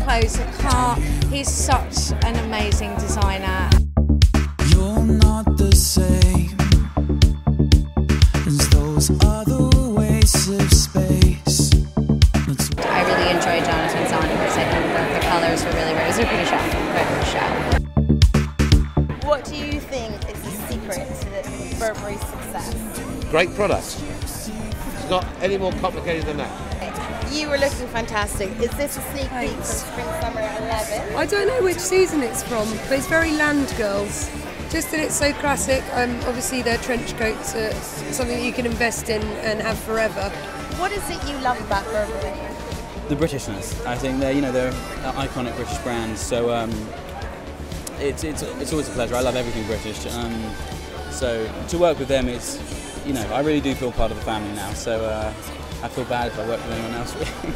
clothes apart. He's such an amazing designer. You're not the same as those other wastes of space. I really enjoyed Jonathan Saunders. I think the colours were really great. It was a British show. What do you think is the secret to Burberry's success? Great product. It's not any more complicated than that. You were looking fantastic. Is this a sneak peek from Spring Summer 11? I don't know which season it's from, but it's very Land Girls. Just that it's so classic. Obviously their trench coats are something that you can invest in and have forever. What is it you love about Burberry? The Britishness. I think they're an iconic British brand, so it's always a pleasure. I love everything British. So to work with them, it's, I really do feel part of the family now. So I feel bad if I work with anyone else.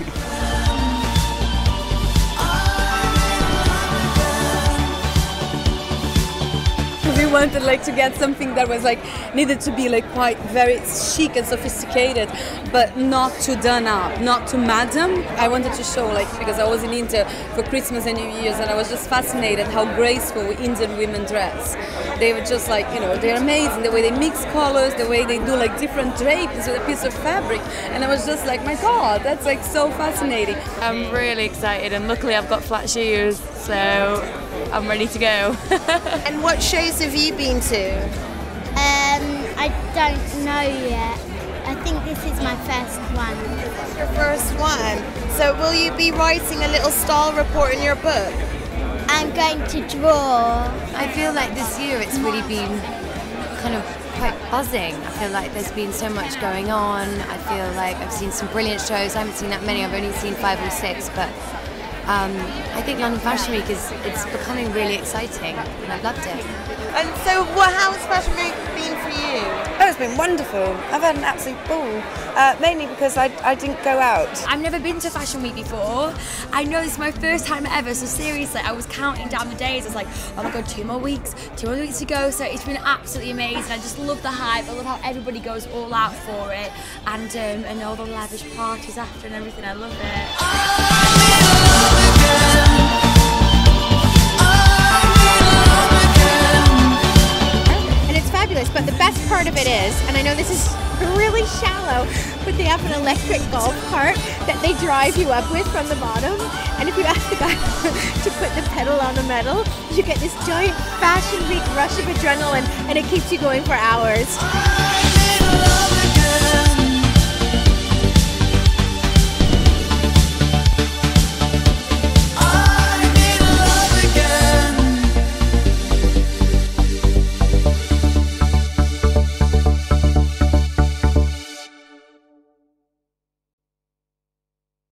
We wanted to get something that was needed to be quite very chic and sophisticated, but not too done up, not too madam. I wanted to show because I was in India for Christmas and New Year's, and I was just fascinated how graceful Indian women dress. They were just they're amazing, the way they mix colors, the way they do different drapes with a piece of fabric, and I was just my God, that's so fascinating. I'm really excited, and luckily I've got flat shoes, so I'm ready to go. And what shows have you been to? I don't know yet. I think this is my first one. Your first one. So will you be writing a little style report in your book? I'm going to draw. I feel like this year it's really been kind of quite buzzing. I feel like there's been so much going on. I feel like I've seen some brilliant shows. I haven't seen that many. I've only seen 5 or 6, but I think London Fashion Week it's becoming really exciting, and I've loved it. And so, how has Fashion Week been for you? Oh, it's been wonderful. I've had an absolute ball, mainly because I didn't go out. I've never been to Fashion Week before. I know this is my first time ever, so seriously, I was counting down the days. I was oh my God, 2 more weeks to go. So it's been absolutely amazing. I just love the hype. I love how everybody goes all out for it, and all the lavish parties after and everything. I love it. But the best part of it is, and I know this is really shallow, but they have an electric golf cart that they drive you up with from the bottom, and if you ask the guy to put the pedal on the metal, you get this giant Fashion Week rush of adrenaline, and it keeps you going for hours.